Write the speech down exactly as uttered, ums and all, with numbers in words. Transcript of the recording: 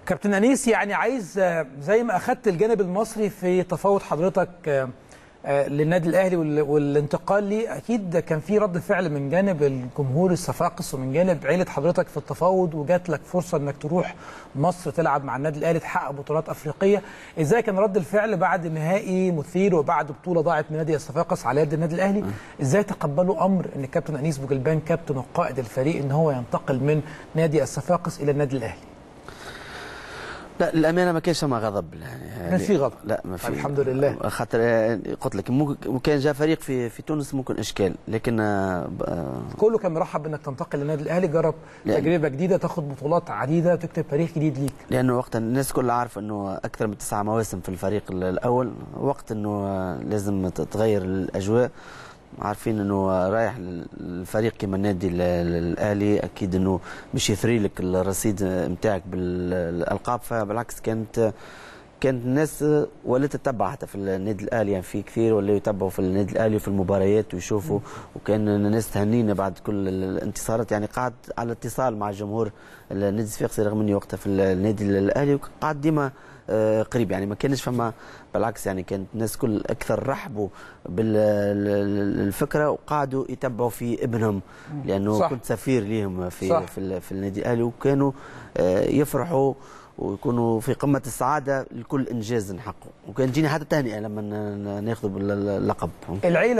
كابتن أنيس، يعني عايز زي ما أخدت الجانب المصري في تفاوض حضرتك للنادي الأهلي والانتقال ليه، أكيد كان في رد فعل من جانب الجمهور الصفاقس ومن جانب عيلة حضرتك في التفاوض، وجات لك فرصة إنك تروح مصر تلعب مع النادي الأهلي تحقق بطولات أفريقية. إزاي كان رد الفعل بعد نهائي مثير وبعد بطولة ضاعت من نادي الصفاقس على يد النادي الأهلي؟ إزاي تقبلوا أمر إن كابتن أنيس بوجلبان كابتن وقائد الفريق إن هو ينتقل من نادي الصفاقس إلى النادي الأهلي؟ لا الامانه ما كانش ما غضب يعني. كان في غضب؟ لا ما في. الحمد لله. خاطر قلت لك ممكن كان جاء فريق في في تونس ممكن اشكال، لكن كله كان مرحب بانك تنتقل للنادي الاهلي، جرب تجربه جديده، تاخد بطولات عديده، تكتب تاريخ جديد ليك. لانه وقت الناس كلها عارفه انه اكثر من تسعة مواسم في الفريق الاول، وقت انه لازم تتغير الاجواء. عارفين انه رايح الفريق كما النادي الاهلي، اكيد انه مش يثري لك الرصيد نتاعك بالالقاب، فبالعكس كانت كانت الناس ولات تتبع حتى في النادي الاهلي، يعني في كثير ولاو يتبعوا في النادي الاهلي وفي المباريات ويشوفوا، وكان الناس تهنينا بعد كل الانتصارات. يعني قاعد على اتصال مع جمهور النادي الصفاقسي رغم اني وقتها في النادي الاهلي، وقاعد ديما قريب، يعني ما كانش فما، بالعكس يعني كانت الناس كل اكثر رحبوا بالفكره وقعدوا يتبعوا في ابنهم، لانه صح. كنت سفير ليهم في صح. في, في النادي الاهلي، وكانوا يفرحوا ويكونوا في قمه السعاده لكل انجاز نحققه، وكان تجيني حتى تهنئه لما ناخذ اللقب. العيله